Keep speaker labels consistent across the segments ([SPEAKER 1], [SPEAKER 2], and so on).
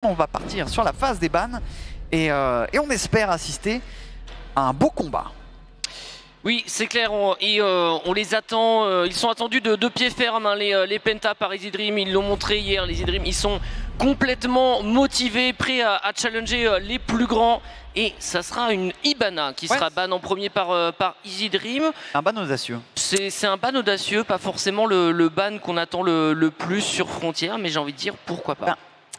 [SPEAKER 1] on va partir sur la phase des bans et on espère assister à un beau combat.
[SPEAKER 2] Oui, c'est clair, on les attend, ils sont attendus de pied ferme, hein, les Penta par Easy Dream, ils l'ont montré hier, les Easy Dream, ils sont complètement motivés, prêts à challenger les plus grands. Et ça sera une Hibana qui sera ban en premier par Easy Dream.
[SPEAKER 1] Un ban audacieux.
[SPEAKER 2] C'est un ban audacieux, pas forcément le ban qu'on attend le plus sur Frontier, mais j'ai envie de dire pourquoi pas.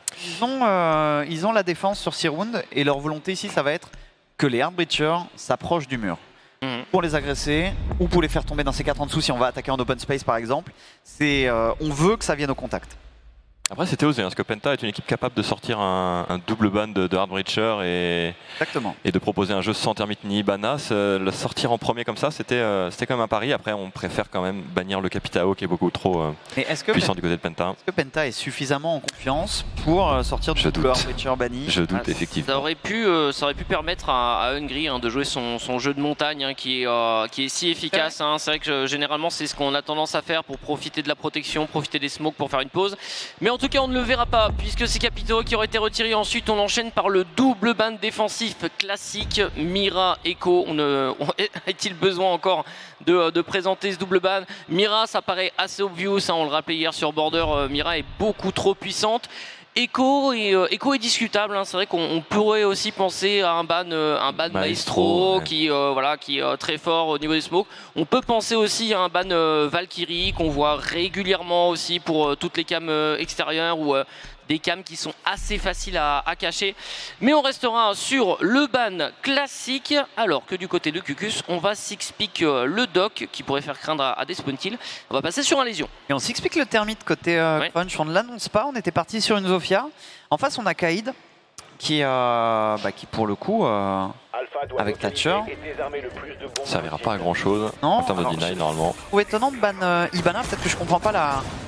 [SPEAKER 1] Ils ont la défense sur 6 rounds et leur volonté ici, ça va être que les Heartbreachers s'approchent du mur. Pour les agresser ou pour les faire tomber dans ces 4 en dessous si on va attaquer en open space par exemple. On veut que ça vienne au contact.
[SPEAKER 3] Après c'était osé, hein, parce que Penta est une équipe capable de sortir un double ban de Heartbreacher et de proposer un jeu sans termite ni Hibana. Le sortir en premier comme ça, c'était quand même un pari. Après on préfère quand même bannir le Capitao qui est beaucoup trop puissant du côté de Penta.
[SPEAKER 1] Est-ce que Penta est suffisamment en confiance pour sortir du double Heartbreacher banni?
[SPEAKER 3] Je doute effectivement.
[SPEAKER 2] Ça aurait pu permettre à Hungry de jouer son jeu de montagne qui est si efficace. Hein. C'est vrai que généralement c'est ce qu'on a tendance à faire pour profiter de la protection, profiter des smokes pour faire une pause. Mais en tout cas on ne le verra pas puisque c'est Capitao qui aurait été retiré. Ensuite on enchaîne par le double ban défensif classique Mira Echo. Est-il besoin encore de présenter ce double ban? Mira, ça paraît assez obvious, hein, on le rappelait hier sur Border, Mira est beaucoup trop puissante. Echo est discutable, hein. C'est vrai qu'on pourrait aussi penser à un ban Maestro qui est très fort au niveau des smokes. On peut penser aussi à un ban Valkyrie qu'on voit régulièrement aussi pour toutes les cams extérieures ou des cams qui sont assez faciles à cacher. Mais on restera sur le ban classique, alors que du côté de Cucus, on va six-pick le doc qui pourrait faire craindre à des spawn kills. On va passer sur un lésion.
[SPEAKER 1] Et on six-pick le thermite côté Crunch, on ne l'annonce pas, on était parti sur une Zofia. En face on a Kaïd qui pour le coup avec Thatcher
[SPEAKER 3] ça servira pas à grand chose en termes de deny normalement.
[SPEAKER 1] Je trouve étonnant de ban Hibana, peut-être que je comprends pas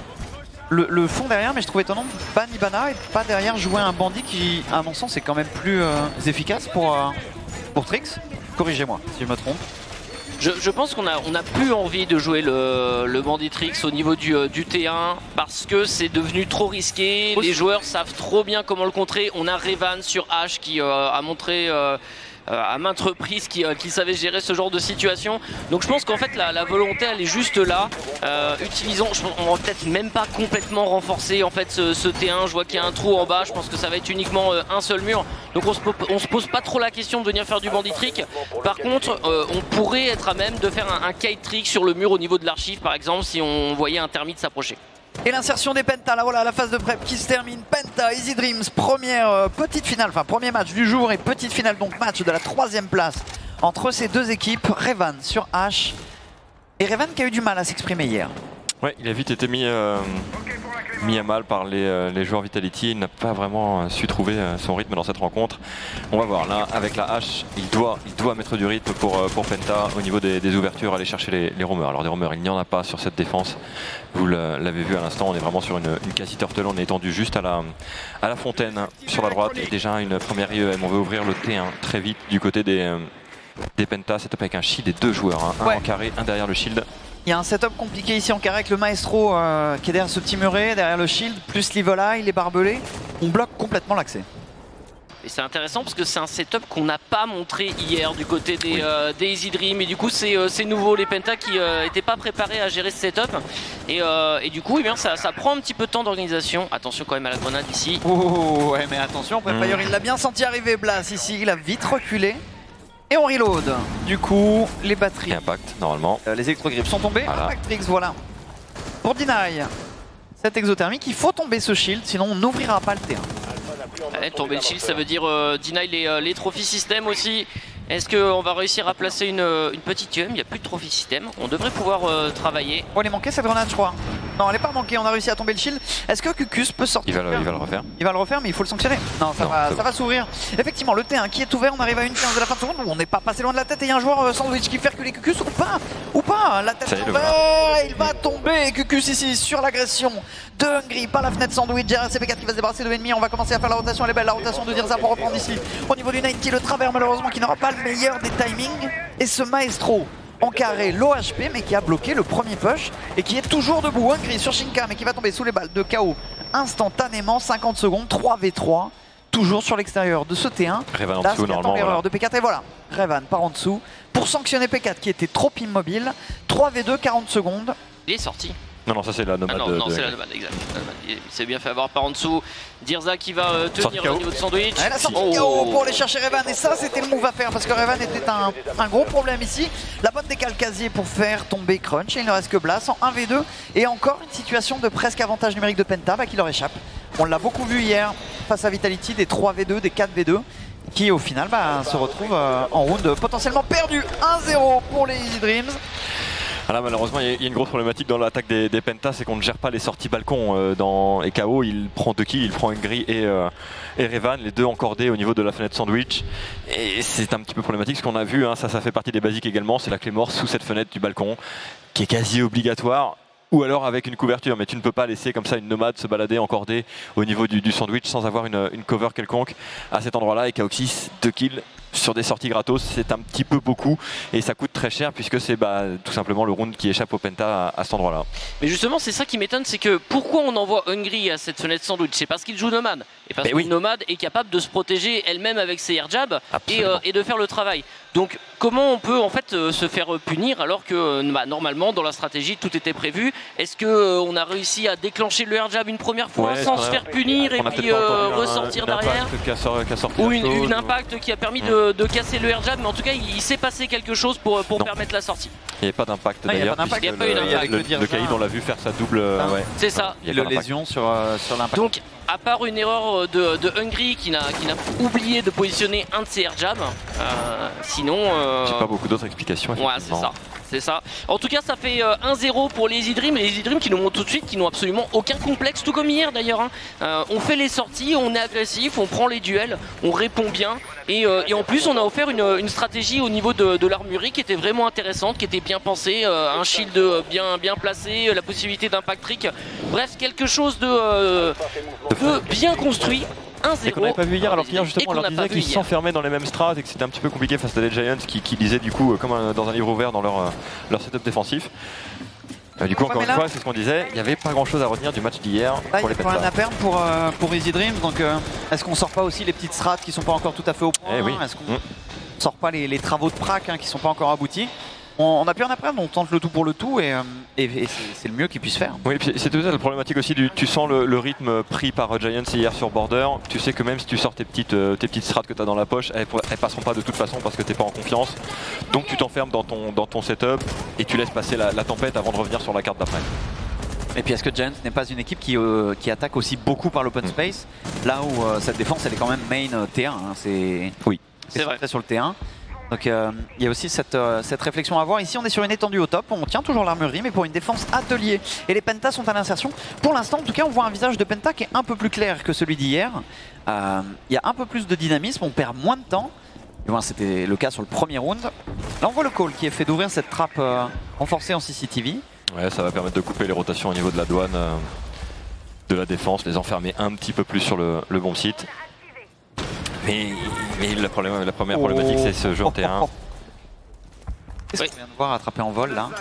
[SPEAKER 1] le fond derrière, mais je trouve étonnant de ban Hibana et pas derrière jouer un bandit qui à mon sens est quand même plus efficace pour Trix. Corrigez-moi si je me trompe.
[SPEAKER 2] Je pense qu'on a plus envie de jouer le Banditrix au niveau du T1 parce que c'est devenu trop risqué. Les joueurs savent trop bien comment le contrer. On a Revan sur H qui a montré à maintes reprises qu'il savait gérer ce genre de situation. Donc je pense qu'en fait la volonté elle est juste là. On va peut-être même pas complètement renforcer en fait ce T1. Je vois qu'il y a un trou en bas. Je pense que ça va être uniquement un seul mur. Donc on se pose pas trop la question de venir faire du bandit trick. Par contre on pourrait être à même de faire un kite trick sur le mur au niveau de l'archive par exemple si on voyait un thermite s'approcher.
[SPEAKER 1] Et l'insertion des Penta, là voilà la phase de prep qui se termine. Penta, Easy Dreams, première petite finale, enfin premier match du jour et petite finale, donc match de la 3e place entre ces deux équipes. Revan sur H. Et Revan qui a eu du mal à s'exprimer hier.
[SPEAKER 3] Ouais, il a vite été mis à mal par les joueurs Vitality. Il n'a pas vraiment su trouver son rythme dans cette rencontre. On va voir là avec la hache, il doit mettre du rythme pour Penta au niveau des ouvertures, aller chercher les roamers. Alors des roamers, il n'y en a pas sur cette défense. Vous l'avez vu à l'instant, on est vraiment sur une quasi-turtle, on est étendu juste à la fontaine sur la droite. Et déjà une première IEM, on veut ouvrir le T1 très vite du côté des Penta. C'est avec un shield et 2 joueurs, hein. Un en carré, un derrière le shield.
[SPEAKER 1] Il y a un setup compliqué ici en carré avec le Maestro qui est derrière ce petit muret, derrière le shield, plus l'Ivola, il est barbelé. On bloque complètement l'accès.
[SPEAKER 2] Et c'est intéressant parce que c'est un setup qu'on n'a pas montré hier du côté des Easy Dream. Et du coup c'est nouveau, les Penta qui n'étaient pas préparés à gérer ce setup. Et du coup ça prend un petit peu de temps d'organisation. Attention quand même à la grenade ici.
[SPEAKER 1] Oh ouais mais attention, Prefire il l'a bien senti arriver Blas ici, il a vite reculé. Et on reload. Du coup, les batteries.
[SPEAKER 3] Et impact, normalement.
[SPEAKER 1] Les électrogriffes sont tombées.
[SPEAKER 3] Voilà.
[SPEAKER 1] Impact Trix, voilà. Pour Deny, cette exothermique, il faut tomber ce shield, sinon on n'ouvrira pas le terrain.
[SPEAKER 2] Ouais, tomber le shield, ça veut dire deny les trophy system aussi. Est-ce qu'on va réussir à placer une petite IEM? Il n'y a plus de trophy system. On devrait pouvoir travailler.
[SPEAKER 1] Oh, elle est manquée cette grenade, je crois. Non, elle n'est pas manquée, on a réussi à tomber le shield. Est-ce que Cucus peut sortir?
[SPEAKER 3] Il va le refaire.
[SPEAKER 1] Il va le refaire, mais il faut le sanctionner. Non, ça va s'ouvrir. Effectivement, le T1 qui est ouvert, on arrive à une 15 de la fin de seconde. On n'est pas passé loin de la tête et il y a un joueur sandwich qui fait reculer Cucus ou pas. La tête ouverte, il va tomber. Cucus ici sur l'agression de Hungry par la fenêtre sandwich. JRCP4 qui va se débarrasser de l'ennemi. On va commencer à faire la rotation. Elle est belle, la rotation de Dirza pour reprendre ici. Au niveau du 90, le travers malheureusement qui n'aura pas le meilleur des timings. Et ce Maestro en carré, low HP, mais qui a bloqué le premier push et qui est toujours debout. Hungry sur Shinka, mais qui va tomber sous les balles de KO instantanément. 50 secondes, 3v3. toujours sur l'extérieur de ce T1.
[SPEAKER 3] Revan en
[SPEAKER 1] Là,
[SPEAKER 3] dessous, normalement.
[SPEAKER 1] l'erreur de P4 et voilà, Revan par en dessous pour sanctionner P4 qui était trop immobile. 3v2, 40 secondes.
[SPEAKER 2] Il est sorti.
[SPEAKER 3] Non, non, ça c'est la nomade.
[SPEAKER 2] Ah non, c'est la nomade, exact. Il s'est bien fait avoir par en dessous. Dirza qui va tenir au niveau de sandwich.
[SPEAKER 1] Elle a sorti KO pour aller chercher Revan et ça c'était le move à faire parce que Revan était un gros problème ici. La bonne décale casier pour faire tomber Crunch et il ne reste que Blast en 1v2 et encore une situation de presque avantage numérique de Penta qui leur échappe. On l'a beaucoup vu hier face à Vitality, des 3v2, des 4v2 qui au final se retrouvent en round potentiellement perdu. 1-0 pour les Easy Dreams.
[SPEAKER 3] Ah là, malheureusement, il y a une grosse problématique dans l'attaque des Pentas, c'est qu'on ne gère pas les sorties balcon. Et KO, il prend 2 kills, il prend Hungry et Revan, les deux encordés au niveau de la fenêtre sandwich. Et c'est un petit peu problématique, ce qu'on a vu, hein, ça fait partie des basiques également, c'est la clé mort sous cette fenêtre du balcon, qui est quasi obligatoire. Ou alors avec une couverture, mais tu ne peux pas laisser comme ça une nomade se balader encordée au niveau du sandwich sans avoir une cover quelconque à cet endroit-là. Et Kaoxys, 2 kills sur des sorties gratos, c'est un petit peu beaucoup et ça coûte très cher puisque c'est tout simplement le round qui échappe au Penta à cet endroit-là.
[SPEAKER 2] Mais justement, c'est ça qui m'étonne, c'est que pourquoi on envoie Hungry à cette fenêtre sandwich? C'est parce qu'il joue nomade et parce que nomade est capable de se protéger elle-même avec ses air jabs et de faire le travail. Donc comment on peut en fait se faire punir alors que normalement dans la stratégie tout était prévu? Est-ce qu'on a réussi à déclencher le air jab une première fois sans se faire punir et puis ressortir derrière? Ou une impact qui a permis de casser le air jab, mais en tout cas il s'est passé quelque chose pour permettre la sortie.
[SPEAKER 3] Il n'y avait pas d'impact d'ailleurs. Le Kaïd on l'a vu faire sa double.
[SPEAKER 2] C'est ça.
[SPEAKER 1] Il y a lésion sur l'impact.
[SPEAKER 2] Donc à part une erreur de Hungry qui n'a oublié de positionner un de ses air jabs, sinon...
[SPEAKER 3] J'ai pas beaucoup d'autres explications.
[SPEAKER 2] Ouais, c'est ça. C'est ça. En tout cas, ça fait 1-0 pour les Easy Dreams. Les Easy Dreams qui nous montrent tout de suite qu'ils n'ont absolument aucun complexe, tout comme hier d'ailleurs. Hein. On fait les sorties, on est agressif, on prend les duels, on répond bien. Et en plus, on a offert une stratégie au niveau de l'armurerie qui était vraiment intéressante, qui était bien pensée. Un shield bien placé, la possibilité d'impact trick. Bref, quelque chose de bien construit.
[SPEAKER 3] Et qu'on n'avait pas vu hier, alors qu'hier justement on leur disait qu'ils s'enfermaient dans les mêmes strats et que c'était un petit peu compliqué face à des Giants qui lisaient du coup comme dans un livre ouvert dans leur setup défensif. Du coup encore une fois c'est ce qu'on disait, il n'y avait pas grand chose à retenir du match d'hier pour les Pentas.
[SPEAKER 1] Il y a un perdre pour Easy Dreams, donc est-ce qu'on sort pas aussi les petites strats qui sont pas encore tout à fait au point? Est-ce qu'on sort pas les travaux de prac qui sont pas encore aboutis? On a pu en apprendre, on tente le tout pour le tout et c'est le mieux qu'ils puissent faire.
[SPEAKER 3] Oui, c'est tout ça la problématique aussi, tu sens le rythme pris par Giants hier sur Border. Tu sais que même si tu sors tes petites strats que tu as dans la poche, elles passeront pas de toute façon parce que tu n'es pas en confiance. Donc tu t'enfermes dans ton setup et tu laisses passer la tempête avant de revenir sur la carte d'après.
[SPEAKER 1] Et puis est-ce que Giants n'est pas une équipe qui attaque aussi beaucoup par l'open space, là où cette défense elle est quand même main T1, hein, c'est vrai sur le T1. Donc il y a aussi cette réflexion à avoir. Ici on est sur une étendue au top, on tient toujours l'armurerie mais pour une défense atelier. Et les Pentas sont à l'insertion. Pour l'instant en tout cas on voit un visage de Penta qui est un peu plus clair que celui d'hier. Il y a un peu plus de dynamisme, on perd moins de temps. C'était le cas sur le premier round. Là on voit le call qui est fait d'ouvrir cette trappe renforcée en CCTV.
[SPEAKER 3] Ouais, ça va permettre de couper les rotations au niveau de la douane de la défense, les enfermer un petit peu plus sur le bon site. Mais la première problématique c'est ce jeu en T1.
[SPEAKER 1] Qu'est-ce qu'on vient de voir attraper en vol là?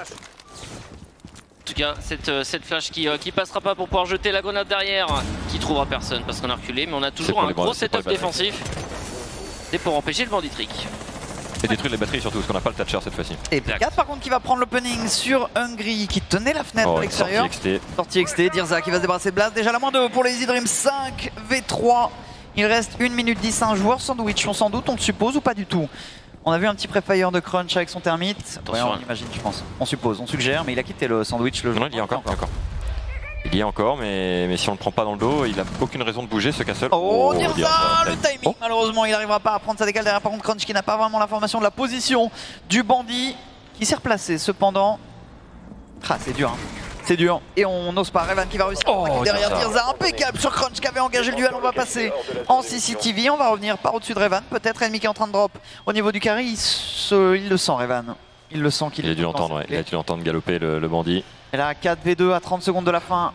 [SPEAKER 2] En tout cas, cette flash qui passera pas pour pouvoir jeter la grenade derrière, qui trouvera personne parce qu'on a reculé, mais on a toujours un gros setup défensif. C'est pour empêcher le bandit trick.
[SPEAKER 3] Et détruire les batteries surtout, parce qu'on n'a pas le Thatcher cette fois-ci.
[SPEAKER 1] Et P4 par contre qui va prendre l'opening sur Hungry qui tenait la fenêtre à l'extérieur. Sortie XT, Dirza qui va se débarrasser de Blast. Déjà la moins 2 pour les Easy Dreams, 5v3. Il reste 1 minute 10, un joueur sandwich, on s'en doute, on le suppose ou pas du tout? On a vu un petit pré-fire de Crunch avec son thermite. Ouais, on imagine, je pense. On suppose, on suggère, mais il a quitté le sandwich.
[SPEAKER 3] Non, il y a encore. Il y a encore, mais si on le prend pas dans le dos, il a aucune raison de bouger ce Castle.
[SPEAKER 1] Oh, Dirza, le timing, malheureusement, il n'arrivera pas à prendre sa décale derrière. Par contre, Crunch qui n'a pas vraiment l'information de la position du bandit qui s'est replacé cependant. Ah, c'est dur, hein. C'est dur, et on n'ose pas. Revan qui va réussir derrière Dirza, impeccable sur Crunch qui avait engagé le duel. On va passer en CCTV, on va revenir par au-dessus de Revan. Peut-être ennemi qui est en train de drop au niveau du carré. Il le sent, Revan. Il le sent qu'il
[SPEAKER 3] a dû l'entendre, il a dû l'entendre galoper le bandit.
[SPEAKER 1] Et là 4v2 à 30 secondes de la fin.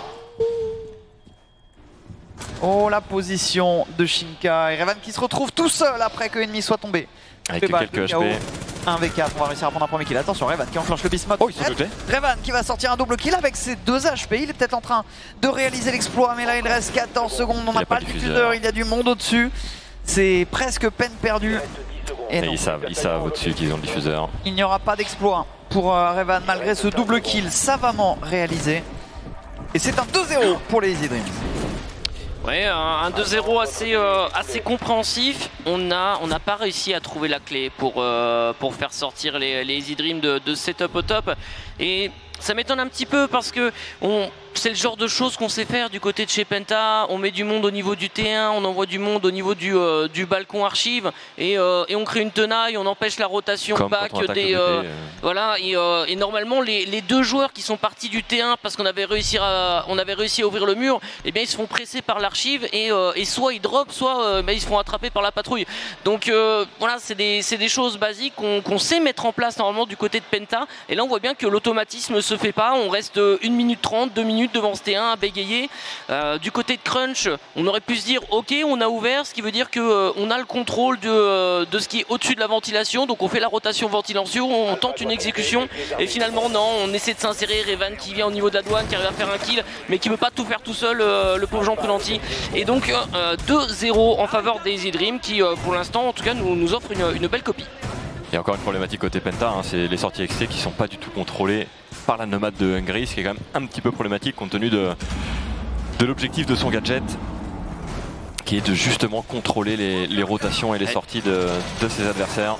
[SPEAKER 1] Oh, la position de Shinka et Revan qui se retrouve tout seul après que l'ennemi soit tombé.
[SPEAKER 3] Avec quelques HP.
[SPEAKER 1] 1 v4, on va réussir à prendre un premier kill. Attention, Revan qui enclenche le beast mode.
[SPEAKER 3] Oh, ils sont butés.
[SPEAKER 1] Revan qui va sortir un double kill avec ses 2 HP. Il est peut-être en train de réaliser l'exploit, mais là il reste 14 secondes. On n'a pas le diffuseur, il y a du monde au-dessus. C'est presque peine perdue.
[SPEAKER 3] Et ils savent au-dessus qu'ils ont le diffuseur.
[SPEAKER 1] Il n'y aura pas d'exploit pour Revan malgré ce double kill savamment réalisé. Et c'est un 2-0 pour les Easy Dreams.
[SPEAKER 2] Ouais, un 2-0 assez compréhensif. On n'a pas réussi à trouver la clé pour faire sortir les Easy Dreams de setup au top. Et ça m'étonne un petit peu parce que c'est le genre de choses qu'on sait faire du côté de chez Penta. On met du monde au niveau du T1, on envoie du monde au niveau du balcon archive et on crée une tenaille, on empêche la rotation back des voilà. Et normalement les 2 joueurs qui sont partis du T1 parce qu'on avait réussi à ouvrir le mur, eh bien ils se font presser par l'archive et soit ils drop, soit ils se font attraper par la patrouille. Donc voilà, c'est des choses basiques qu'on sait mettre en place normalement du côté de Penta. Et là on voit bien que l'automatisme se fait pas. On reste 1 minute 30, 2 minutes devant ce T1 à bégayer. Du côté de Crunch, on aurait pu se dire ok, on a ouvert, ce qui veut dire qu'on a le contrôle de ce qui est au-dessus de la ventilation, donc on fait la rotation ventilation, on tente une exécution et finalement non, on essaie de s'insérer. Revan qui vient au niveau de la douane, qui arrive à faire un kill mais qui ne peut pas tout faire tout seul, le pauvre Jean Prudenti. Et donc 2-0 en faveur des Easy Dreams qui pour l'instant en tout cas nous offre une belle copie.
[SPEAKER 3] Il y a encore une problématique côté Penta, hein, c'est les sorties XT qui ne sont pas du tout contrôlées par la nomade de Hungry, ce qui est quand même un petit peu problématique compte tenu de l'objectif de son gadget, qui est de justement contrôler les rotations et les sorties de ses adversaires.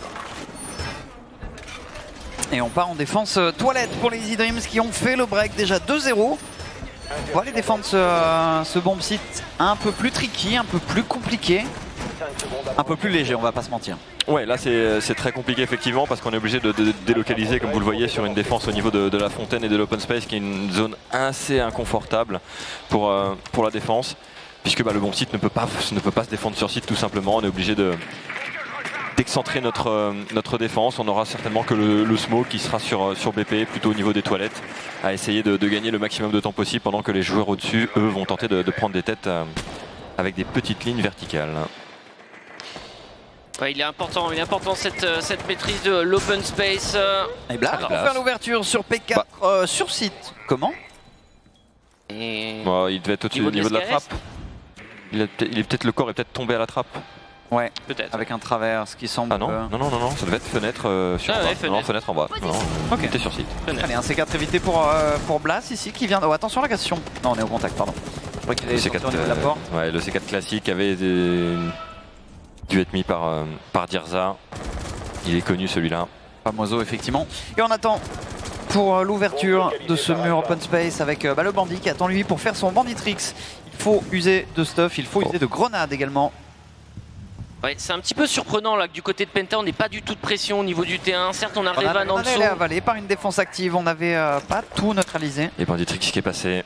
[SPEAKER 1] Et on part en défense toilette pour les Easy Dreams qui ont fait le break déjà 2-0. On va aller défendre ce bomb site un peu plus tricky, un peu plus compliqué, un peu plus léger, on va pas se mentir.
[SPEAKER 3] Ouais, là c'est très compliqué effectivement parce qu'on est obligé de délocaliser, comme vous le voyez, sur une défense au niveau de la fontaine et de l'open space, qui est une zone assez inconfortable pour la défense, puisque le bomb site ne peut pas se défendre sur site tout simplement. On est obligé d'excentrer notre défense. On aura certainement que le smoke qui sera sur BP, plutôt au niveau des toilettes, à essayer de gagner le maximum de temps possible pendant que les joueurs au-dessus, eux, vont tenter de prendre des têtes avec des petites lignes verticales.
[SPEAKER 2] Ouais, il est important cette maîtrise de l'open space.
[SPEAKER 1] Et Blast pour faire l'ouverture sur P4 sur site. Comment?
[SPEAKER 2] Et...
[SPEAKER 3] Bon, il devait être au-dessus au niveau de la trappe. Il est peut-être, le corps est peut-être tombé à la trappe.
[SPEAKER 1] Ouais,
[SPEAKER 2] peut-être.
[SPEAKER 1] Avec un travers, ce qui semble...
[SPEAKER 3] Ah non, non, ça devait être fenêtre sur bas.
[SPEAKER 2] fenêtre.
[SPEAKER 3] Non, fenêtre en bas. Non,
[SPEAKER 1] ok.
[SPEAKER 3] C'était sur site.
[SPEAKER 1] Allez, un C4 évité pour Blast ici qui vient... Oh, attention la question. Non, on est au contact, pardon. Je crois qu'il est sorti au niveau de la porte.
[SPEAKER 3] Ouais, le C4 classique avait dû être mis par Dirza. Il est connu celui-là.
[SPEAKER 1] Famoso effectivement. Et on attend pour l'ouverture de ce mur open space avec le bandit qui attend lui pour faire son banditrix. Il faut user de stuff, il faut user de grenades également.
[SPEAKER 2] Ouais, c'est un petit peu surprenant là que du côté de Penta on n'ait pas du tout de pression au niveau du T1. Certes on a Revan en dessous.
[SPEAKER 1] On est avalé par une défense active, on n'avait pas tout neutralisé.
[SPEAKER 3] Et banditrix qui est passé.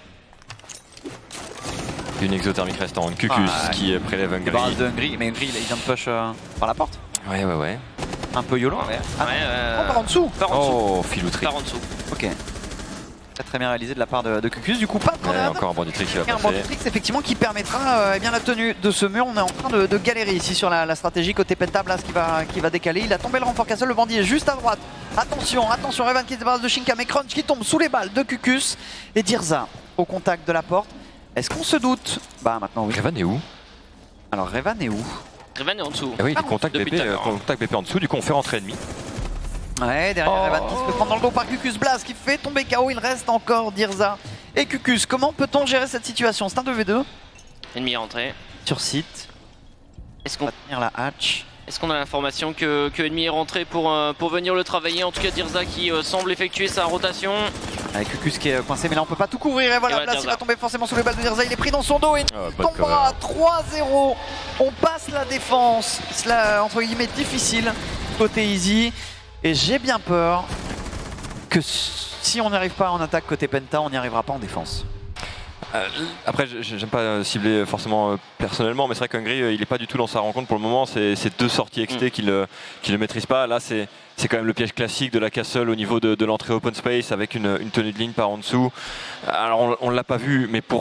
[SPEAKER 3] Une exothermique restante, Cucus qui prélève Hungry. Mais
[SPEAKER 1] Hungry il vient de push par la porte.
[SPEAKER 3] Ouais.
[SPEAKER 1] Un peu YOLO. Par en dessous.
[SPEAKER 3] Oh, filouterie.
[SPEAKER 2] Par en dessous.
[SPEAKER 1] Ok. Très bien réalisé de la part de Cucus. Du coup, pas de grenade.
[SPEAKER 3] Encore un banditrix qui va passer.
[SPEAKER 1] Un banditrix effectivement qui permettra bien la tenue de ce mur. On est en train de galérer ici sur la stratégie côté Penta. Blast qui va décaler. Il a tombé le renfort castle. Le bandit est juste à droite. Attention, Revan qui se débarrasse de Shinka, mais Crunch qui tombe sous les balles de Cucus. Et Dirza au contact de la porte. Est-ce qu'on se doute? Bah maintenant oui.
[SPEAKER 3] Revan est où?
[SPEAKER 1] Alors Revan est où?
[SPEAKER 2] Revan est en dessous.
[SPEAKER 3] Ah oui, il contact BP en dessous, du coup on fait rentrer ennemi.
[SPEAKER 1] Ouais, derrière Revan qui se fait prendre dans le dos par Cucus. Blast qui fait tomber KO, il reste encore Dirza et Cucus. Comment peut-on gérer cette situation? C'est un 2v2.
[SPEAKER 2] Ennemi est rentré.
[SPEAKER 1] Sur site.
[SPEAKER 2] Est-ce qu'on
[SPEAKER 1] va tenir la hatch?
[SPEAKER 2] Est-ce qu'on a l'information que ennemi est rentré pour venir le travailler? En tout cas Dirza qui semble effectuer sa rotation.
[SPEAKER 1] Avec Cucus qui est coincé, mais là on peut pas tout couvrir. Et voilà, Blast il va tomber forcément sous les balles de Dirza. Il est pris dans son dos et tombera à 3-0. On passe la défense, cela entre guillemets difficile côté Easy. Et j'ai bien peur que si on n'y arrive pas en attaque côté Penta, on n'y arrivera pas en défense.
[SPEAKER 3] Après, j'aime pas cibler forcément personnellement, mais c'est vrai qu'Hungry, il n'est pas du tout dans sa rencontre pour le moment. C'est 2 sorties XT qu'il ne maîtrise pas. Là, c'est quand même le piège classique de la castle au niveau de l'entrée open space avec une tenue de ligne par en dessous. Alors, on ne l'a pas vu, mais pour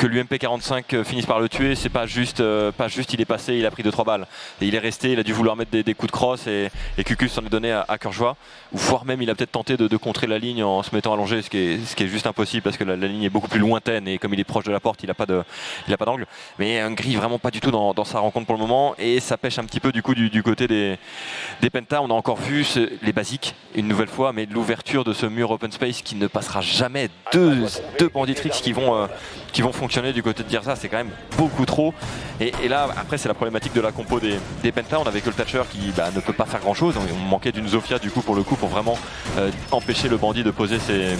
[SPEAKER 3] que l'UMP45 finisse par le tuer, c'est pas juste il est passé, il a pris 2-3 balles. Et il est resté, il a dû vouloir mettre des coups de crosse et Cucus s'en est donné à cœur joie. Ou voire même il a peut-être tenté de contrer la ligne en se mettant allongé, ce qui est juste impossible parce que la ligne est beaucoup plus lointaine et comme il est proche de la porte, il n'a pas d'angle. Mais Hungry vraiment pas du tout dans sa rencontre pour le moment et ça pêche un petit peu du coup du côté des Penta. On a encore vu les basiques une nouvelle fois, mais l'ouverture de ce mur open space qui ne passera jamais. Deux Banditrix qui vont fonctionner du côté de Dirza, c'est quand même beaucoup trop. Et là, après, c'est la problématique de la compo des Penta. On avait que le Thatcher qui ne peut pas faire grand chose. On manquait d'une Zofia du coup pour le coup pour vraiment empêcher le bandit de poser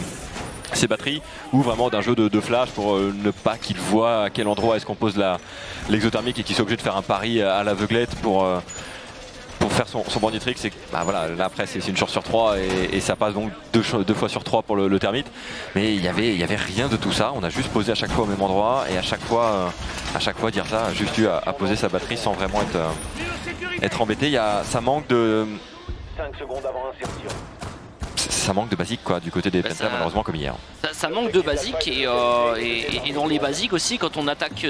[SPEAKER 3] ses batteries ou vraiment d'un jeu de flash pour ne pas qu'il voit à quel endroit est-ce qu'on pose l'exothermique et qu'il soit obligé de faire un pari à l'aveuglette pour faire son banditrix. Voilà, là après c'est une chance sur 3 et ça passe donc deux fois sur 3 pour le termite, mais il y avait rien de tout ça. On a juste posé à chaque fois au même endroit et à chaque fois Dirza a juste eu à poser sa batterie sans vraiment être embêté. Ça manque de
[SPEAKER 4] 5 secondes avant insertion.
[SPEAKER 3] Ça manque de basique quoi du côté des Penta malheureusement comme hier.
[SPEAKER 2] Ça manque de basique et dans les basiques aussi quand on attaque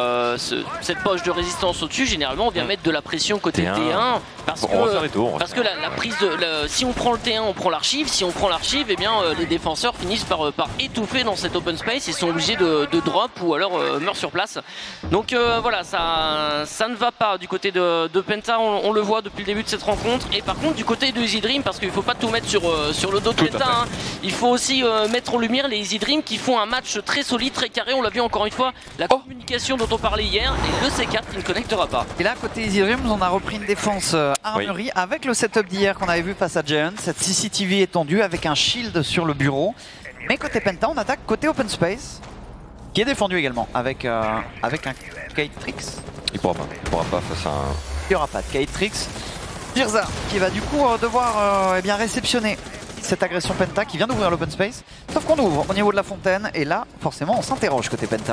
[SPEAKER 2] cette poche de résistance au-dessus, généralement on vient mettre de la pression côté T1 parce que la prise si on prend le T1 on prend l'archive, si on prend l'archive eh bien les défenseurs finissent par étouffer dans cet open space, ils sont obligés de drop ou alors meurent sur place. Donc voilà, ça ne va pas du côté de Penta, on le voit depuis le début de cette rencontre. Et par contre du côté de Easy Dream, parce qu'il ne faut pas tout mettre sur le dos de Penta, hein, il faut aussi mettre en lumière les Easy Dream qui font un match très solide, très carré. On l'a vu encore une fois, la communication dont on parlait hier et le C4 qui ne connectera pas.
[SPEAKER 1] Et là côté Easy Dream on a repris une défense Armory avec le setup d'hier qu'on avait vu face à Giant, cette CCTV étendue avec un shield sur le bureau. Mais côté Penta on attaque côté open space qui est défendu également avec un K-Trix.
[SPEAKER 3] Il pourra pas face à un...
[SPEAKER 1] Il n'y aura pas de K-Trix. Dirza qui va du coup devoir réceptionner cette agression Penta qui vient d'ouvrir l'open space. Sauf qu'on ouvre au niveau de la fontaine et là forcément on s'interroge côté Penta.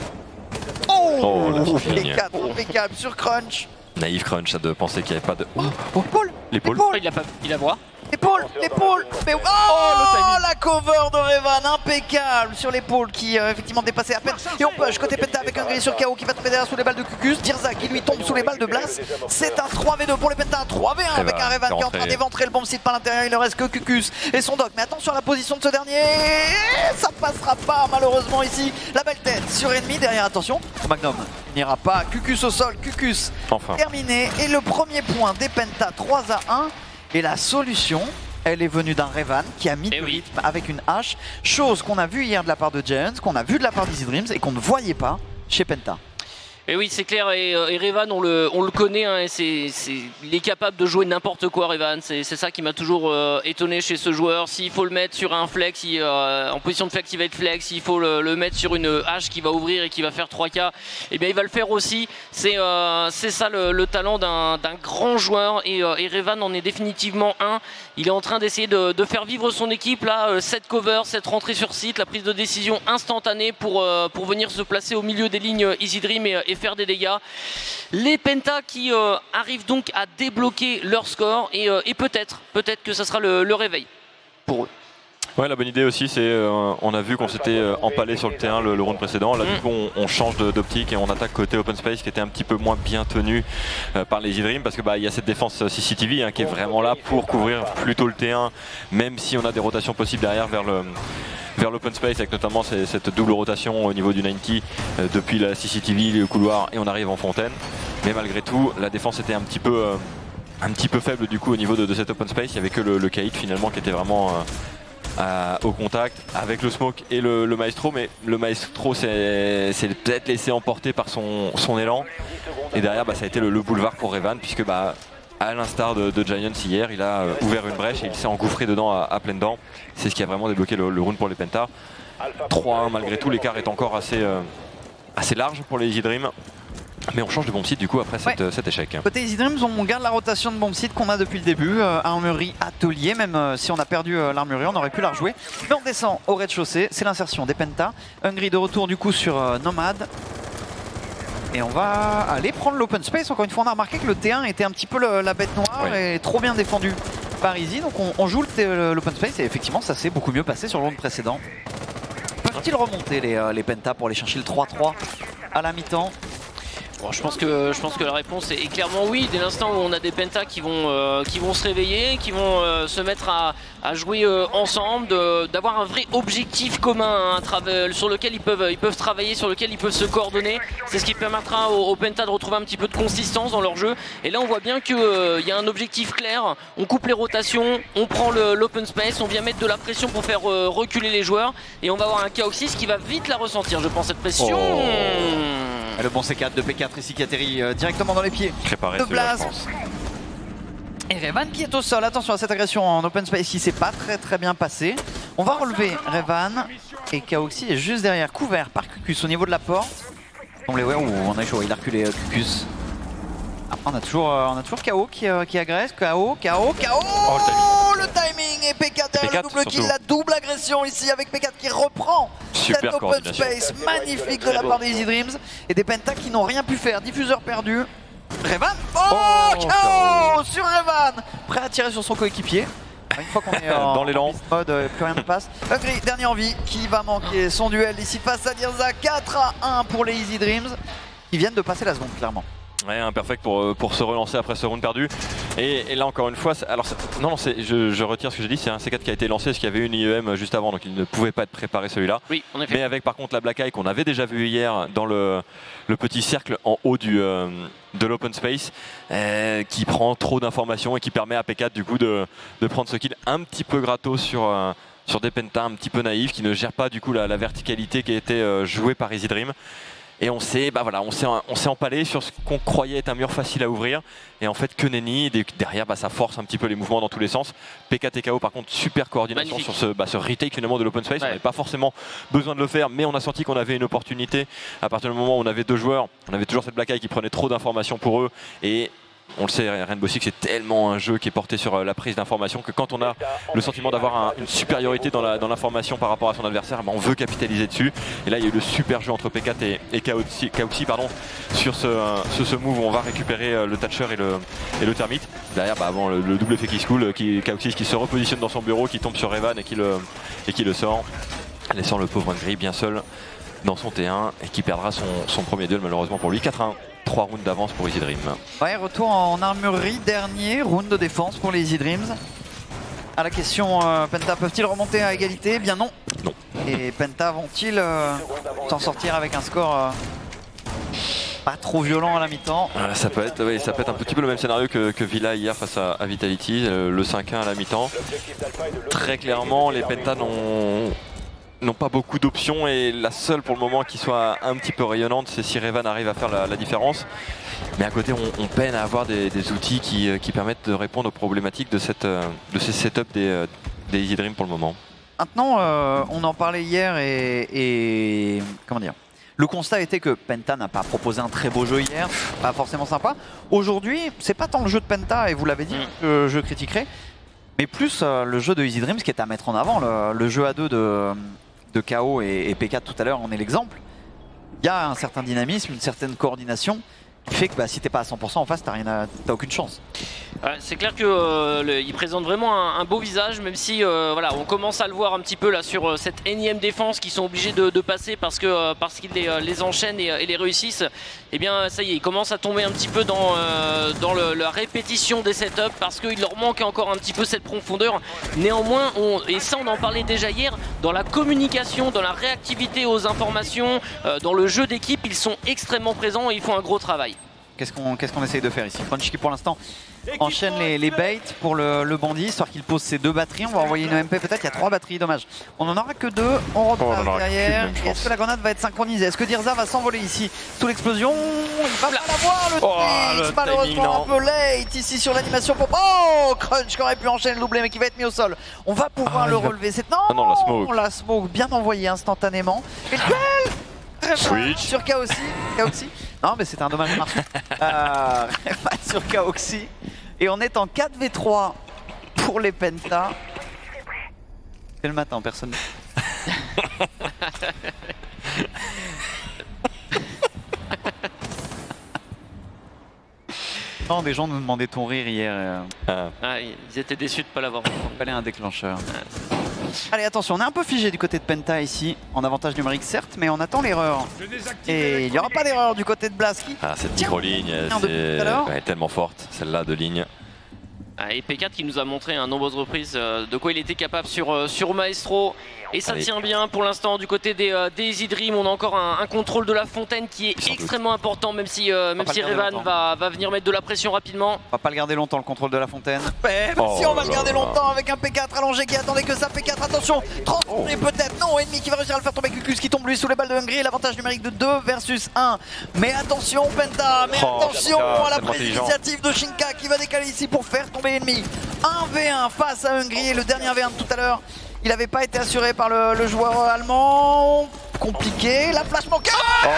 [SPEAKER 1] Impeccable sur Crunch.
[SPEAKER 3] Naïf Crunch de penser qu'il n'y avait pas de...
[SPEAKER 1] Paul.
[SPEAKER 3] L'épaule.
[SPEAKER 2] Il a voix.
[SPEAKER 1] L'épaule. Mais la cover de Revan impeccable sur l'épaule qui effectivement dépassait à peine. Et on push côté Penta avec un gris sur KO qui va tomber derrière sous les balles de Cucus. Dirza qui lui tombe sous les balles de Blas. C'est un 3v2 pour les Penta, un 3v1 avec un Revan qui est en train d'éventrer le bomb site par l'intérieur. Il ne reste que Cucus et son doc. Mais attention à la position de ce dernier. Ça passera pas malheureusement ici. La belle tête sur ennemi derrière. Attention, Magnum n'ira pas. Cucus au sol. Cucus terminé. Et le premier point des Penta 3-1. Et la solution, elle est venue d'un Revan qui a mis du rythme avec une hache, chose qu'on a vu hier de la part de Giants, qu'on a vu de la part d'Easy Dreams et qu'on ne voyait pas chez Penta.
[SPEAKER 2] Et oui, c'est clair, et Revan, on le connaît, hein, il est capable de jouer n'importe quoi, Revan. C'est ça qui m'a toujours étonné chez ce joueur. S'il faut le mettre sur un flex, en position de flex, il va être flex. S'il faut le mettre sur une hache qui va ouvrir et qui va faire 3K, eh bien il va le faire aussi. C'est ça le talent d'un grand joueur, et Revan en est définitivement un. Il est en train d'essayer de faire vivre son équipe, là, cette cover, cette rentrée sur site, la prise de décision instantanée pour venir se placer au milieu des lignes Easy Dream et faire des dégâts. Les Penta qui arrivent donc à débloquer leur score et peut-être que ça sera le réveil pour eux.
[SPEAKER 3] Ouais, la bonne idée aussi, c'est on a vu qu'on s'était empalé sur le T1 le round précédent. Là, du coup, on change d'optique et on attaque côté open space qui était un petit peu moins bien tenu par les Easy Dream parce que il y a cette défense CCTV hein, qui est vraiment là pour couvrir plutôt le T1, même si on a des rotations possibles derrière vers l'open space avec notamment cette double rotation au niveau du 90 depuis la CCTV, le couloir et on arrive en fontaine. Mais malgré tout, la défense était un petit peu faible du coup au niveau de cet open space. Il n'y avait que le K8 finalement qui était vraiment au contact avec le smoke et le maestro, mais le maestro s'est peut-être laissé emporter par son élan et derrière ça a été le boulevard pour Revan puisque à l'instar de Giants hier, il a ouvert une brèche et il s'est engouffré dedans à pleines dents. C'est ce qui a vraiment débloqué le round pour les Penta. 3-1 malgré tout, l'écart est encore assez large pour les Easy Dream. Mais on change de bomb site du coup après cet échec.
[SPEAKER 1] Côté Easy Dreams, on garde la rotation de bomb site qu'on a depuis le début. Armurerie atelier, même si on a perdu l'armurerie, on aurait pu la rejouer. Mais on descend au rez-de-chaussée, c'est l'insertion des Penta. Hungry de retour du coup sur Nomad. Et on va aller prendre l'open space. Encore une fois, on a remarqué que le T1 était un petit peu la bête noire et trop bien défendu par Easy. Donc on joue l'open space et effectivement ça s'est beaucoup mieux passé sur le round précédent. Vont-ils remonter les Penta pour aller chercher le 3-3 à la mi-temps?
[SPEAKER 2] Bon, je pense que la réponse est clairement oui. Dès l'instant où on a des pentas qui vont se réveiller, qui vont se mettre à jouer ensemble, d'avoir un vrai objectif commun sur lequel ils peuvent travailler, sur lequel ils peuvent se coordonner. C'est ce qui permettra aux pentas de retrouver un petit peu de consistance dans leur jeu. Et là on voit bien qu'il y a un objectif clair. On coupe les rotations, on prend l'open space, on vient mettre de la pression pour faire reculer les joueurs. Et on va avoir un K6 qui va vite la ressentir, je pense, cette pression.
[SPEAKER 1] Le bon C4 de P4 ici qui atterrit directement dans les pieds
[SPEAKER 3] Préparé
[SPEAKER 1] de Blast. Et Revan qui est au sol. Attention à cette agression en open space qui s'est pas très bien passée. On va relever Revan et Kaoxy est juste derrière, couvert par Kukus au niveau de la porte. On a chaud, il a reculé Kukus. Après on a toujours KO qui agresse. KO. Oh, le timing et P4 derrière le double kill, la double agression ici avec P4 qui reprend cette open space magnifique de la part des Easy Dreams et des Penta qui n'ont rien pu faire. Diffuseur perdu. Revan. Oh, KO sur Revan. Prêt à tirer sur son coéquipier. Une fois qu'on est
[SPEAKER 3] dans l'élan,
[SPEAKER 1] mode plus rien ne passe. Hungry, dernière envie qui va manquer son duel ici face à Dirza. 4-1 pour les Easy Dreams qui viennent de passer la seconde clairement.
[SPEAKER 3] Ouais, imperfect pour se relancer après ce round perdu. Et là encore une fois, alors non, je retire ce que j'ai dit, c'est un C4 qui a été lancé parce qu'il y avait une IEM juste avant, donc il ne pouvait pas être préparé celui-là.
[SPEAKER 2] Oui, en effet.
[SPEAKER 3] Mais avec par contre la Black Eye qu'on avait déjà vu hier dans le petit cercle en haut de l'open space, qui prend trop d'informations et qui permet à P4 du coup de prendre ce kill un petit peu gratos sur des pentas un petit peu naïfs, qui ne gèrent pas du coup la verticalité qui a été jouée par Easy Dream. Et on s'est empalé sur ce qu'on croyait être un mur facile à ouvrir. Et en fait que nenni, derrière ça force un petit peu les mouvements dans tous les sens. P4 et KO par contre super coordination sur ce retake finalement de l'open space. Ouais. On n'avait pas forcément besoin de le faire, mais on a senti qu'on avait une opportunité. À partir du moment où on avait deux joueurs, on avait toujours cette Black Eye qui prenait trop d'informations pour eux. Et on le sait, Rainbow Six c'est tellement un jeu qui est porté sur la prise d'information que quand on a le sentiment d'avoir une supériorité dans l'information par rapport à son adversaire, on veut capitaliser dessus. Et là il y a eu le super jeu entre P4 et Kaoxy sur ce move où on va récupérer le Thatcher et le Termite. Derrière avant le double effet qui se coule, Kaoxy qui se repositionne dans son bureau, qui tombe sur Revan et qui le sort, laissant le pauvre Hungry bien seul dans son T1 et qui perdra son premier duel malheureusement pour lui. 4-1. 3 rounds d'avance pour Easy Dream.
[SPEAKER 1] Ouais, retour en armurerie, dernier round de défense pour les Easy Dreams. À la question, Penta peuvent-ils remonter à égalité? Eh bien non.
[SPEAKER 3] Non.
[SPEAKER 1] Et Penta vont-ils s'en sortir avec un score pas trop violent à la mi-temps?
[SPEAKER 3] Ça peut être un petit peu le même scénario que Villa hier face à Vitality, le 5-1 à la mi-temps. Très clairement, les Penta n'ont pas beaucoup d'options et la seule pour le moment qui soit un petit peu rayonnante, c'est si Revan arrive à faire la différence. Mais à côté on peine à avoir des outils qui permettent de répondre aux problématiques de ces setups des Easy Dream pour le moment.
[SPEAKER 1] Maintenant on en parlait hier et comment dire, le constat était que Penta n'a pas proposé un très beau jeu hier, pas forcément sympa. Aujourd'hui c'est pas tant le jeu de Penta, et vous l'avez dit, que je critiquerai, mais plus le jeu de Easy Dreams qui est à mettre en avant, le jeu à deux de KO et P4 tout à l'heure en est l'exemple. Il y a un certain dynamisme, une certaine coordination qui fait que si t'es pas à 100% en face, t'as aucune chance.
[SPEAKER 2] Ouais, c'est clair qu'il présente vraiment un beau visage, même si voilà, on commence à le voir un petit peu là sur cette énième défense qu'ils sont obligés de passer parce qu'ils les enchaînent et les réussissent. Et bien ça y est, ils commencent à tomber un petit peu dans la répétition des setups parce qu'il leur manque encore un petit peu cette profondeur. Néanmoins, et ça on en parlait déjà hier, dans la communication, dans la réactivité aux informations, dans le jeu d'équipe, ils sont extrêmement présents et ils font un gros travail.
[SPEAKER 1] Qu'est-ce qu'on essaye de faire ici? Crunch qui pour l'instant enchaîne les baits pour le bandit, histoire qu'il pose ses 2 batteries. On va envoyer une MP peut-être, il y a 3 batteries, dommage. On en aura que 2, on repart derrière. Est-ce que la grenade va être synchronisée? Est-ce que Dirza va s'envoler ici sous l'explosion? Il va pas l'avoir, le malheureusement un peu late ici sur l'animation pour... Oh, Crunch qui aurait pu enchaîner le doublé mais qui va être mis au sol. On va pouvoir le relever. Non, la smoke bien envoyée instantanément. Et le duel
[SPEAKER 3] Switch
[SPEAKER 1] sur Kaoxy. Non mais c'était un dommage marché. Sur Kaoxy. Et on est en 4v3 pour les Penta. C'est le matin, personne. Non, des gens nous demandaient ton rire hier.
[SPEAKER 2] Ils étaient déçus de ne pas l'avoir.
[SPEAKER 1] Il fallait un déclencheur. Allez, attention, on est un peu figé du côté de Penta ici, en avantage numérique certes, mais on attend l'erreur. Et il n'y aura pas d'erreur du côté de Blaski.
[SPEAKER 3] Ah, cette micro-ligne, elle est tellement forte, celle-là de ligne.
[SPEAKER 2] Et P4 qui nous a montré à nombreuses reprises de quoi il était capable sur Maestro. Et ça tient bien pour l'instant du côté des Easy Dream. On a encore un contrôle de la fontaine qui est extrêmement important, même si Revan va venir mettre de la pression rapidement.
[SPEAKER 1] On va pas le garder longtemps le contrôle de la fontaine. Même si on va le garder longtemps avec un P4 allongé qui attendait que ça. P4, attention, transformé peut-être. Non, ennemi qui va réussir à le faire tomber. Cucus qui tombe lui sous les balles de Hungry. L'avantage numérique de 2 versus 1. Mais attention Penta, mais attention à la prise d'initiative de Shinka qui va décaler ici pour faire tomber ennemi. 1v1 face à Hungry et le dernier 1v1 de tout à l'heure. Il n'avait pas été assuré par le joueur allemand. Compliqué. La flash manquée.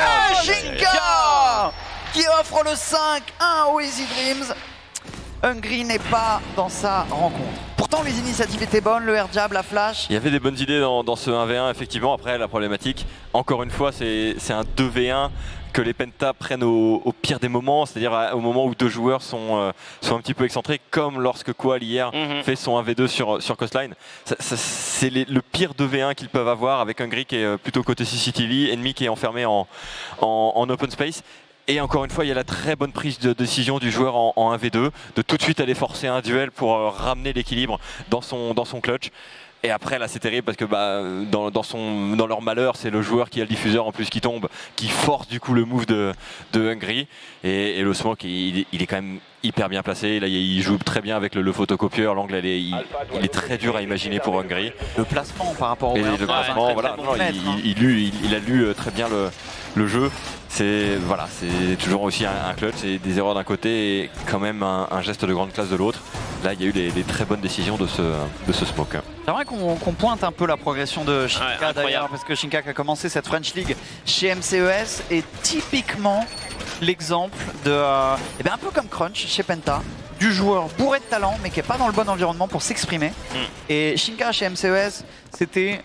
[SPEAKER 1] Shinka qui offre le 5-1 aux Easy Dreams. Hungry n'est pas dans sa rencontre. Pourtant les initiatives étaient bonnes, le air jab, la flash.
[SPEAKER 3] Il y avait des bonnes idées dans ce 1v1 effectivement. Après la problématique, encore une fois, c'est un 2v1 que les Penta prennent au pire des moments, c'est-à-dire au moment où deux joueurs sont un petit peu excentrés, comme lorsque Qual hier fait son 1v2 sur Coastline. C'est le pire 2v1 qu'ils peuvent avoir avec Hungry qui est plutôt côté CCTV, ennemi qui est enfermé en open space. Et encore une fois, il y a la très bonne prise de décision du joueur en 1v2, de tout de suite aller forcer un duel pour ramener l'équilibre dans son clutch. Et après là c'est terrible parce que dans leur malheur c'est le joueur qui a le diffuseur en plus qui tombe, qui force du coup le move de Hungry et le smoke il est quand même hyper bien placé. Là il joue très bien avec le photocopieur, l'angle il est très dur à imaginer pour Hungry.
[SPEAKER 1] Le placement par rapport au
[SPEAKER 3] placement, voilà, il a lu très bien le jeu. C'est toujours aussi un clutch, c'est des erreurs d'un côté et quand même un geste de grande classe de l'autre. Là il y a eu des très bonnes décisions de ce smoke.
[SPEAKER 1] J'aimerais qu'on pointe un peu la progression de Shinka d'ailleurs, parce que Shinka a commencé cette French League chez MCES et typiquement l'exemple de un peu comme Crunch chez Penta, du joueur bourré de talent mais qui n'est pas dans le bon environnement pour s'exprimer. Et Shinka chez MCES c'était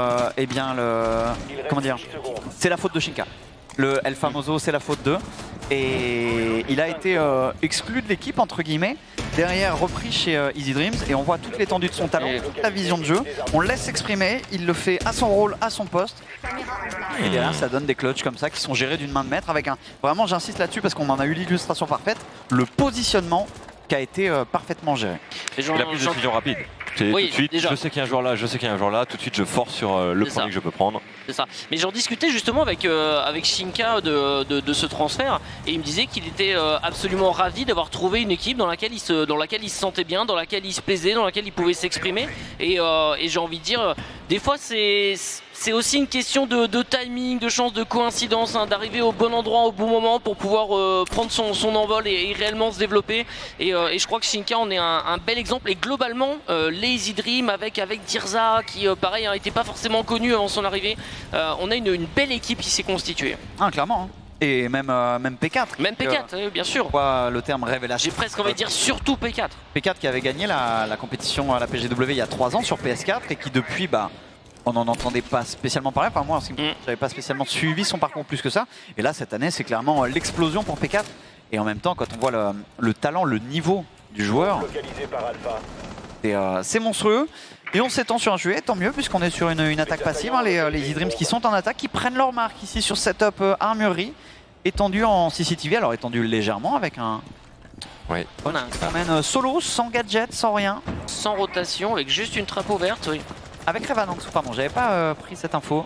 [SPEAKER 1] c'est la faute de Shinka. Le El Famoso, c'est la faute d'eux. Et il a été exclu de l'équipe, entre guillemets. Derrière, repris chez Easy Dreams. Et on voit toute l'étendue de son talent, toute la vision de jeu. On le laisse s'exprimer. Il le fait à son rôle, à son poste. Et derrière, ça donne des clutches comme ça qui sont gérés d'une main de maître. Avec vraiment, j'insiste là-dessus parce qu'on en a eu l'illustration parfaite. Le positionnement qui a été parfaitement géré.
[SPEAKER 3] Et la prise de décision rapide. Tout de suite, déjà. Je sais qu'il y a un joueur là, je sais qu'il y a un joueur là, tout de suite je force sur le premier que je peux prendre.
[SPEAKER 2] C'est ça. Mais j'en discutais justement avec Shinka de ce transfert et il me disait qu'il était absolument ravi d'avoir trouvé une équipe dans laquelle il se sentait bien, dans laquelle il se plaisait, dans laquelle il pouvait s'exprimer. Et j'ai envie de dire, des fois c'est aussi une question de timing, de chance, de coïncidence, d'arriver au bon endroit au bon moment pour pouvoir prendre son envol et réellement se développer. Et je crois que Shinka en est un bel exemple. Et globalement, les Easy Dream avec Dirza qui pareil n'était pas forcément connu avant son arrivée, on a une belle équipe qui s'est constituée.
[SPEAKER 1] Clairement. Et même P4.
[SPEAKER 2] Même P4, bien sûr.
[SPEAKER 1] Pourquoi le terme révélation?
[SPEAKER 2] J'ai presque envie de dire surtout P4.
[SPEAKER 1] P4 qui avait gagné la compétition à la PGW il y a 3 ans sur PS4 et qui depuis, on n'en entendait pas spécialement parler. Enfin moi, j'avais pas spécialement suivi son parcours plus que ça. Et là, cette année, c'est clairement l'explosion pour P4. Et en même temps, quand on voit le talent, le niveau du joueur, c'est monstrueux. Et on s'étend sur un jeu, tant mieux, puisqu'on est sur une attaque passive. Les Easy Dreams qui sont en attaque, qui prennent leur marque ici sur setup armurerie, étendu en CCTV, alors étendu légèrement avec un...
[SPEAKER 3] Oui.
[SPEAKER 1] On emmène solo, sans gadget, sans rien.
[SPEAKER 2] Sans rotation, avec juste une trappe ouverte, oui.
[SPEAKER 1] Avec Revan en dessous, pardon, j'avais pas pris cette info.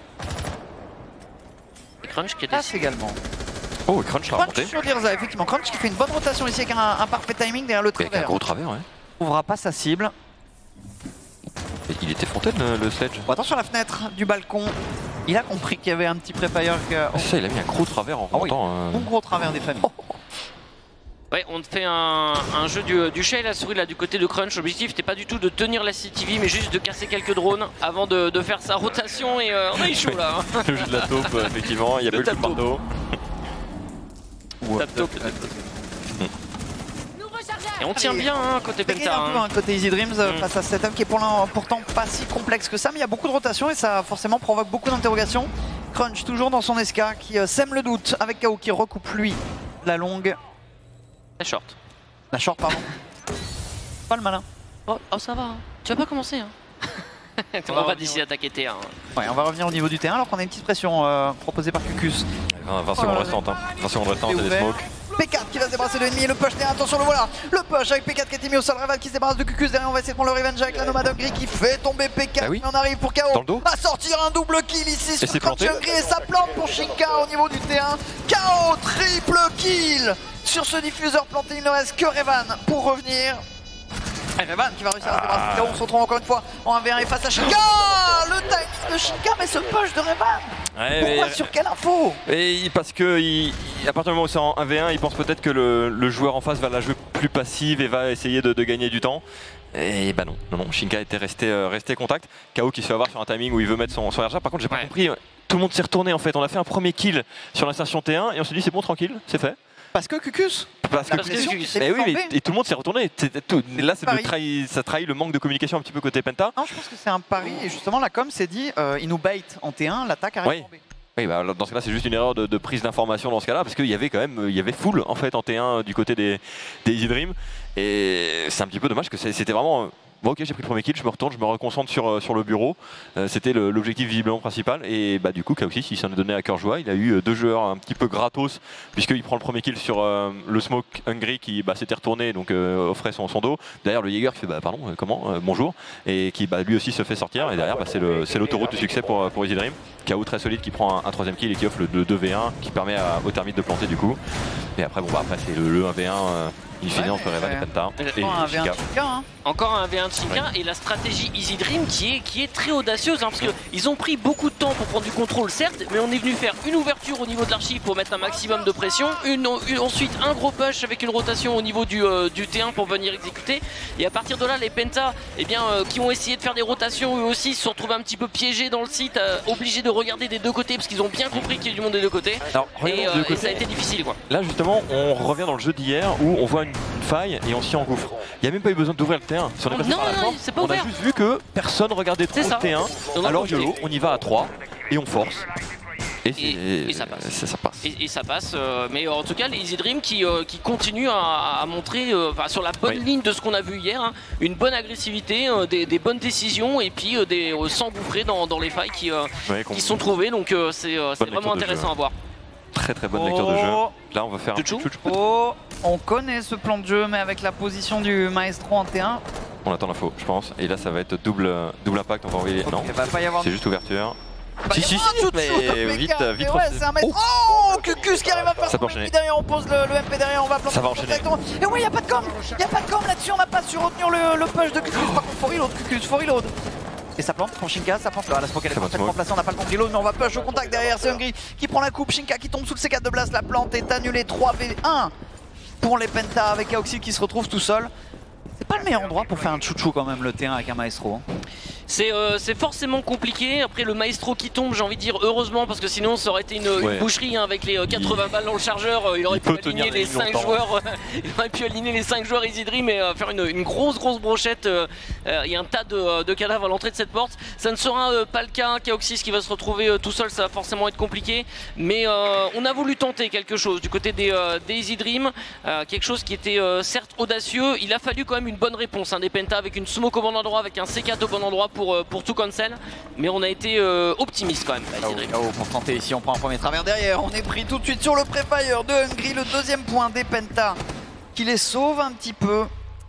[SPEAKER 2] Et Crunch qui est
[SPEAKER 1] passe également.
[SPEAKER 3] Oh, Crunch l'a remonté.
[SPEAKER 1] Sur Dirza, effectivement. Crunch qui fait une bonne rotation ici avec un parfait timing derrière le travers.
[SPEAKER 3] Avec un gros travers, ouais.
[SPEAKER 1] Ouvrira pas sa cible.
[SPEAKER 3] Et il était fontaine le sledge.
[SPEAKER 1] Bon, attention à la fenêtre du balcon. Il a compris qu'il y avait un petit pré-fire.
[SPEAKER 3] Ça, il a mis un gros travers en remontant.
[SPEAKER 1] Bon gros travers des familles.
[SPEAKER 2] Ouais, on fait un jeu du chat et la souris là du côté de Crunch. L'objectif n'était pas du tout de tenir la CCTV mais juste de casser quelques drones avant de faire sa rotation et on a eu chaud là.
[SPEAKER 3] Le jeu de la taupe, effectivement, il y a plus le marteau.
[SPEAKER 2] Et on tient bien côté Penta.
[SPEAKER 1] Côté Easy Dreams face à ce setup qui est pourtant pas si complexe que ça, mais il y a beaucoup de rotation et ça forcément provoque beaucoup d'interrogations. Crunch toujours dans son SK qui sème le doute avec KO qui recoupe lui la longue.
[SPEAKER 2] La short.
[SPEAKER 1] La short, pardon. Pas le malin.
[SPEAKER 2] Oh ça va, tu vas pas commencer. On va décider d'attaquer T1.
[SPEAKER 1] Ouais, on va revenir au niveau du terrain alors qu'on a une petite pression proposée par Cucus.
[SPEAKER 3] 20 secondes restantes, 20 secondes restantes et des smokes.
[SPEAKER 1] P4 qui va se débarrasser de l'ennemi et le push T1, attention le voilà. Le push avec P4 qui a été mis au sol, Revan qui se débarrasse de Cucus. Derrière on va essayer de prendre le revenge avec la Nomad Hungry qui fait tomber P4.
[SPEAKER 3] Bah oui.
[SPEAKER 1] Mais on arrive pour KO
[SPEAKER 3] Dans le dos.
[SPEAKER 1] à sortir un double kill ici sur Coach
[SPEAKER 3] planté.
[SPEAKER 1] Hungry et ça plante pour Shinka au niveau du T1. KO, triple kill sur ce diffuseur planté, il ne reste que Revan pour revenir. Et Revan qui va réussir à se débarrasser de KO, on se retrouve encore une fois en 1v1 et face à Shinka. Le timing de Shinka, mais ce push de Revan.
[SPEAKER 3] Ouais,
[SPEAKER 1] pourquoi, sur quelle info?
[SPEAKER 3] Parce que à partir du moment où c'est en 1v1, il pense peut-être que le joueur en face va la jouer plus passive et va essayer de gagner du temps. Et bah non, Shinka était resté contact. KO qui se fait avoir sur un timing où il veut mettre son RJ. Par contre, j'ai pas compris, tout le monde s'est retourné en fait. On a fait un premier kill sur l'insertion T1 et on s'est dit c'est bon, tranquille, c'est fait.
[SPEAKER 1] Parce que Cucus.
[SPEAKER 3] Parce que
[SPEAKER 1] Cucus.
[SPEAKER 3] Mais oui, et tout le monde s'est retourné. Là, ça trahit le manque de communication un petit peu côté Penta.
[SPEAKER 1] Non, je pense que c'est un pari et justement la com s'est dit il nous bait en T1, l'attaque arrive en B.
[SPEAKER 3] Oui, bah, dans ce cas-là, c'est juste une erreur de prise d'information dans ce cas-là, parce qu'il y avait quand même full en fait en T1 du côté des Easy Dream, et c'est un petit peu dommage que c'était vraiment. Bon, ok, j'ai pris le premier kill, je me retourne, je me reconcentre sur le bureau. C'était l'objectif visiblement principal. Et bah, du coup, Kaoxis, il s'en est donné à cœur joie. Il a eu deux joueurs un petit peu gratos, puisqu'il prend le premier kill sur le Smoke Hungry qui s'était retourné, donc offrait son dos. Derrière, le Jaeger qui fait pardon, comment bonjour. Et qui lui aussi se fait sortir. Et derrière, c'est l'autoroute du succès pour Easy Dream. KO très solide qui prend un troisième kill et qui offre le 2v1 qui permet au Thermite de planter du coup. Et après, après c'est le 1v1. Il finit entre Revan et Penta.
[SPEAKER 2] Encore un V1 de Shinka et la stratégie Easy Dream qui est très audacieuse parce qu'ils ont pris beaucoup de temps pour prendre du contrôle certes, mais on est venu faire une ouverture au niveau de l'archive pour mettre un maximum de pression, ensuite un gros push avec une rotation au niveau du T1 pour venir exécuter, et à partir de là les Penta qui ont essayé de faire des rotations eux aussi se sont retrouvés un petit peu piégés dans le site, obligés de regarder des deux côtés parce qu'ils ont bien compris qu'il y a du monde des deux côtés. Alors, et ça a été difficile quoi.
[SPEAKER 3] Là justement on revient dans le jeu d'hier où on voit une faille et on s'y engouffre. Il n'y a même pas eu besoin d'ouvrir le T1. Si on est passé par la porte, on a juste vu que personne regardait trop le T1. Alors YOLO, on y va à 3 et on force. Et ça passe.
[SPEAKER 2] Et ça passe. Mais en tout cas, les Easy Dream qui continuent à montrer sur la bonne ligne de ce qu'on a vu hier, une bonne agressivité, des bonnes décisions et puis s'engouffrer dans les failles qui sont trouvées. Donc c'est vraiment intéressant à voir.
[SPEAKER 3] Très bonne lecture de jeu. Là, on va faire un
[SPEAKER 1] on connaît ce plan de jeu, mais avec la position du Maestro en T1.
[SPEAKER 3] On attend l'info, je pense. Et là, ça va être double impact. On va envoyer. Non, c'est juste ouverture. Si, mais vite.
[SPEAKER 1] Ouais, c'est un maître. Oh, Cucus qui arrive à faire son MP derrière, on pose le MP derrière, on va planter.
[SPEAKER 3] Ça va enchaîner.
[SPEAKER 1] Et oui, il n'y a pas de com. Là-dessus, on n'a pas su retenir le push de Cucus. Par contre, faut reload, Cucus, faut reload. Et ça plante, prend Shinka, ça plante là, la smoke elle est parfaitement placée, on n'a pas le compte reload, mais on va push au contact derrière, c'est Hungry qui prend la coupe, Shinka qui tombe sous le C4 de Blast, la plante est annulée, 3v1 pour les Penta avec Kaoxil qui se retrouve tout seul. C'est pas le meilleur endroit pour faire un chouchou quand même le terrain avec un Maestro.
[SPEAKER 2] C'est forcément compliqué. Après le Maestro qui tombe, j'ai envie de dire heureusement, parce que sinon ça aurait été une boucherie avec les 80 balles dans le chargeur. Il aurait pu aligner les 5 joueurs. Il aurait pu aligner les 5 joueurs Easy Dream et faire une grosse brochette. Il y a un tas de cadavres à l'entrée de cette porte. Ça ne sera pas le cas. Kaoxis qui va se retrouver tout seul, ça va forcément être compliqué. Mais on a voulu tenter quelque chose du côté des Easy Dream, quelque chose qui était certes audacieux. Il a fallu quand même une bonne réponse des Penta avec une smoke au bon endroit, avec un C4 au bon endroit pour tout cancel, mais on a été optimiste quand même.
[SPEAKER 1] Pour tenter ici, on prend un premier travers derrière, on est pris tout de suite sur le pré-fire de Hungry, le deuxième point des Penta qui les sauve un petit peu.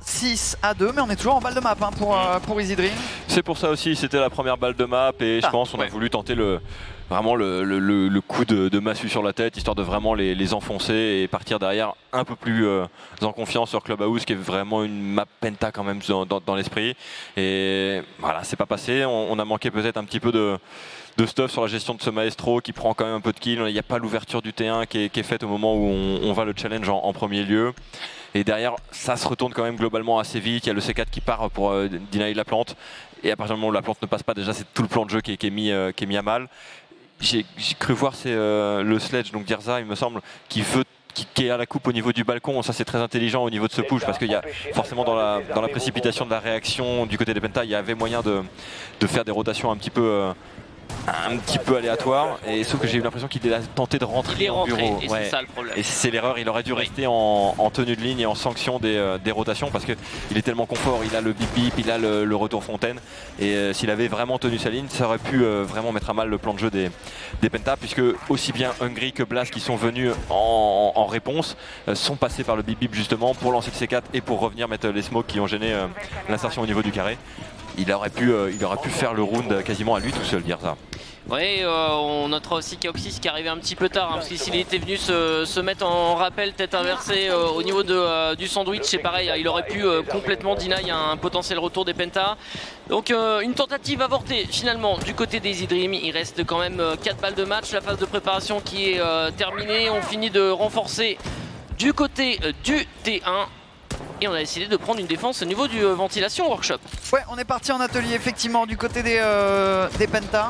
[SPEAKER 1] 6-2, mais on est toujours en balle de map pour Easy Dream.
[SPEAKER 3] C'est pour ça aussi, c'était la première balle de map et je pense qu'on a voulu tenter vraiment le coup de massue sur la tête, histoire de vraiment les enfoncer et partir derrière un peu plus en confiance sur Clubhouse, qui est vraiment une map Penta quand même dans l'esprit. Et voilà, c'est pas passé, on a manqué peut-être un petit peu de stuff sur la gestion de ce Maestro qui prend quand même un peu de kill. Il n'y a pas l'ouverture du T1 qui est faite au moment où on va le challenge en premier lieu. Et derrière, ça se retourne quand même globalement assez vite. Il y a le C4 qui part pour deny la plante. Et à partir du moment où la plante ne passe pas, déjà c'est tout le plan de jeu qui est mis à mal. J'ai cru voir le sledge, donc Dirza, il me semble, qui est à la coupe au niveau du balcon. Ça c'est très intelligent au niveau de ce push, parce qu'il y a forcément dans la précipitation de la réaction du côté des Penta, il y avait moyen de faire des rotations un petit peu un petit peu aléatoire, et sauf que j'ai eu l'impression qu'il a tenté de rentrer en bureau.
[SPEAKER 2] Et c'est ça le problème.
[SPEAKER 3] Et c'est l'erreur, il aurait dû rester en tenue de ligne et en sanction des rotations parce qu'il est tellement confort, il a le bip bip, il a le retour fontaine, et s'il avait vraiment tenu sa ligne, ça aurait pu vraiment mettre à mal le plan de jeu des Penta, puisque aussi bien Hungry que Blast qui sont venus en réponse sont passés par le bip bip justement pour lancer le C4 et pour revenir mettre les smokes qui ont gêné l'insertion au niveau du carré. Il aurait pu faire le round quasiment à lui tout seul, dire ça.
[SPEAKER 2] Oui, on notera aussi Kaoxys qui arrivait un petit peu tard, hein, parce que s'il était venu se mettre en rappel tête inversée au niveau du sandwich, c'est pareil, il aurait pu complètement deny un potentiel retour des Penta. Donc une tentative avortée finalement du côté des Easy Dream. Il reste quand même 4 balles de match, la phase de préparation qui est terminée. On finit de renforcer du côté du T1. Et on a décidé de prendre une défense au niveau du ventilation workshop.
[SPEAKER 1] Ouais, on est parti en atelier effectivement du côté des Penta.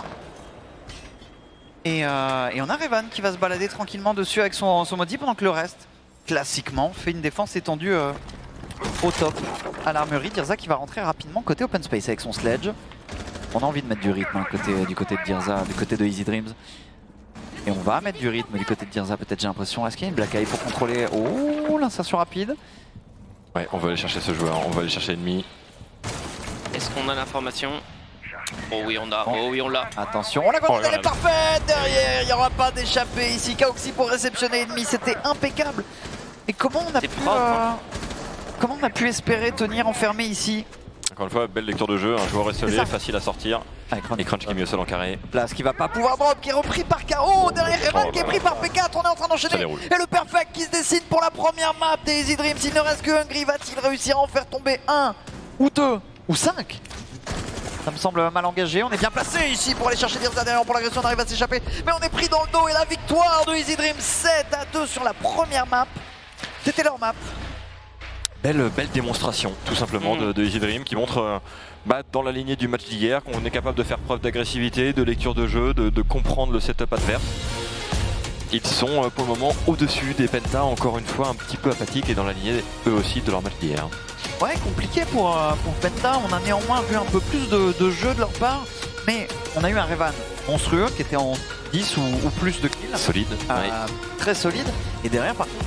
[SPEAKER 1] Et on a Revan qui va se balader tranquillement dessus avec son modi pendant que le reste, classiquement, fait une défense étendue au top à l'armurerie. Dirza qui va rentrer rapidement côté open space avec son sledge. On a envie de mettre du rythme du côté de Dirza, du côté de Easy Dreams. Et on va mettre du rythme du côté de Dirza, peut-être j'ai l'impression. Est-ce qu'il y a une Black Eye pour contrôler? Oh, l'insertion rapide.
[SPEAKER 3] Ouais, on va aller chercher ce joueur, on va aller chercher l'ennemi.
[SPEAKER 2] Est-ce qu'on a l'information? Oh oui, on a. Oh oui, on l'a.
[SPEAKER 1] Attention, la commande elle est parfaite derrière. Il n'y aura pas d'échappée ici. Kaoxy pour réceptionner l'ennemi, c'était impeccable. Et comment on a pu espérer tenir enfermé ici?
[SPEAKER 3] Encore une fois, belle lecture de jeu, un joueur esselé, facile à sortir. Et Crunch qui est mis au sol en carré.
[SPEAKER 1] Place qui va pas pouvoir drop, qui est repris par KO. Derrière Revan qui est pris par P4, on est en train d'enchaîner. Et le perfect qui se décide pour la première map des Easy Dreams. S'il ne reste que Hungry, va-t-il réussir à en faire tomber 1 ou 2 ou 5? Ça me semble mal engagé, on est bien placé ici pour aller chercher Dirza derrière pour l'agression, on arrive à s'échapper. Mais on est pris dans le dos et la victoire de Easy Dreams 7-2 sur la première map. C'était leur map.
[SPEAKER 3] Belle démonstration tout simplement de Easy Dream qui montre dans la lignée du match d'hier qu'on est capable de faire preuve d'agressivité, de lecture de jeu, de comprendre le setup adverse. Ils sont pour le moment au-dessus des Penta, encore une fois un petit peu apathiques et dans la lignée eux aussi de leur match d'hier.
[SPEAKER 1] Ouais, compliqué pour Penta, on a néanmoins vu un peu plus de jeu de leur part, mais on a eu un Revan monstrueux qui était en 10 ou plus de kills.
[SPEAKER 3] Solide.
[SPEAKER 1] Très solide. Et derrière,